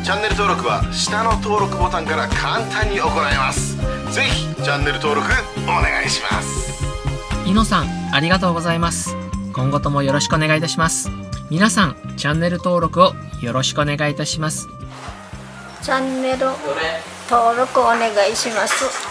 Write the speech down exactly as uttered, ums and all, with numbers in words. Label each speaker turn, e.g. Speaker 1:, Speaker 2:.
Speaker 1: チャンネル登録は下の登録ボタンから簡単に行えます。ぜひチャンネル登録お願いします。
Speaker 2: イノさん、ありがとうございます。今後ともよろしくお願いいたします。皆さん、チャンネル登録をよろしくお願いいたします。
Speaker 3: チャンネル登録お願いします。